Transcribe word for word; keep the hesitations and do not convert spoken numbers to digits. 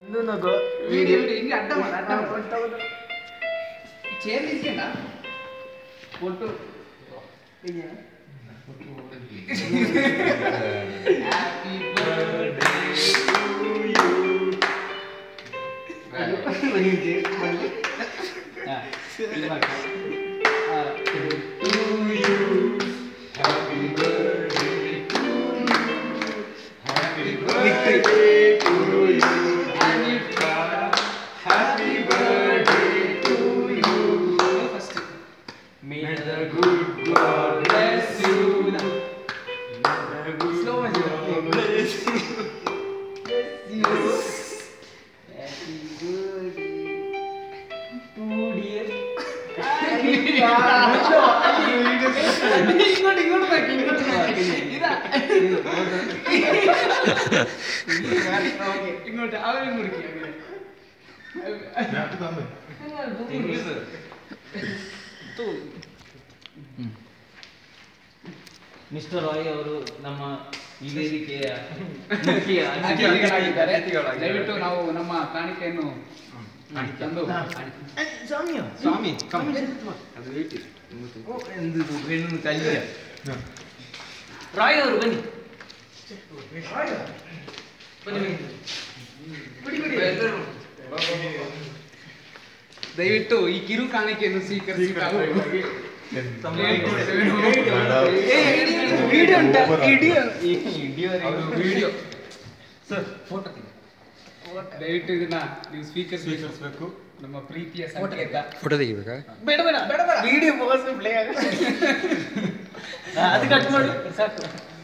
Video ಹಿಂಗೆ ಅಡ್ಡ ಮಾಡಿ ಅಡ್ಡ ಮಾಡಿ ಚೇರ್ ಇಸ್ಕೊಂಡ photo happy birthday to you ಹಾ ಇದು ಮಾಡಿ ಹಾ to you happy birthday to you happy birthday to you Anitha happy birthday to you first may the good God bless you slow ಮಾಡಿ bless you happy birthday to dear ಇಂಗೋಟ್ ಇಂಗೋಟ್ ಬೇಕು ಇಂಗೋಟ್ ಇದಾ ಇಂಗೋಟ್ ಅವರೇ ಮುಡುಕಿ ಯಾಕೆ ತಂದೆ ಮಿಸ್ಟರ್ ರಾಯ್ ಅವರು ನಮ್ಮ ಈ ವೇದಿಕೆಯ ಅತಿಥಿಗಳಾಗಿದ್ದಾರೆ. ದಯವಿಟ್ಟು ನಾವು ನಮ್ಮ ಕಾಣಿಕೆಯನ್ನು ತಂದು ಸ್ವಾಮಿ ಸ್ವಾಮಿ ಅದು ವೇಟಿ ಎಂದು ಹೆಣ್ಣು ಕಲಿಯ ರಾಯ್ ಅವರು ಬನ್ನಿ ಬನ್ನಿ ದಯವಿಟ್ಟು ಈ ಕಿರು ಕಾಣಿಕೆಯನ್ನು ಸ್ವೀಕರಿಸಬೇಕು. ವಿಡಿಯೋ ಸರ್ ಫೋಟೋ ದಯವಿಟ್ಟು ಇದನ್ನ ನೀವು ಸ್ವೀಕರಿಸಬೇಕು. ನಮ್ಮ ಪ್ರೀತಿಯ ಸಂಕೇತ. ಫೋಟೋ ತೆಗಿಬೇಕಾ? ಬೇಡ ಬೇಡ ಬೇಡ ಬೇಡ ವಿಡಿಯೋ ಮುಗಿಸಿ ಪ್ಲೇ ಆಗುತ್ತೆ ಅದು ಕಟ್ ಮಾಡಿ ಸಾಕು.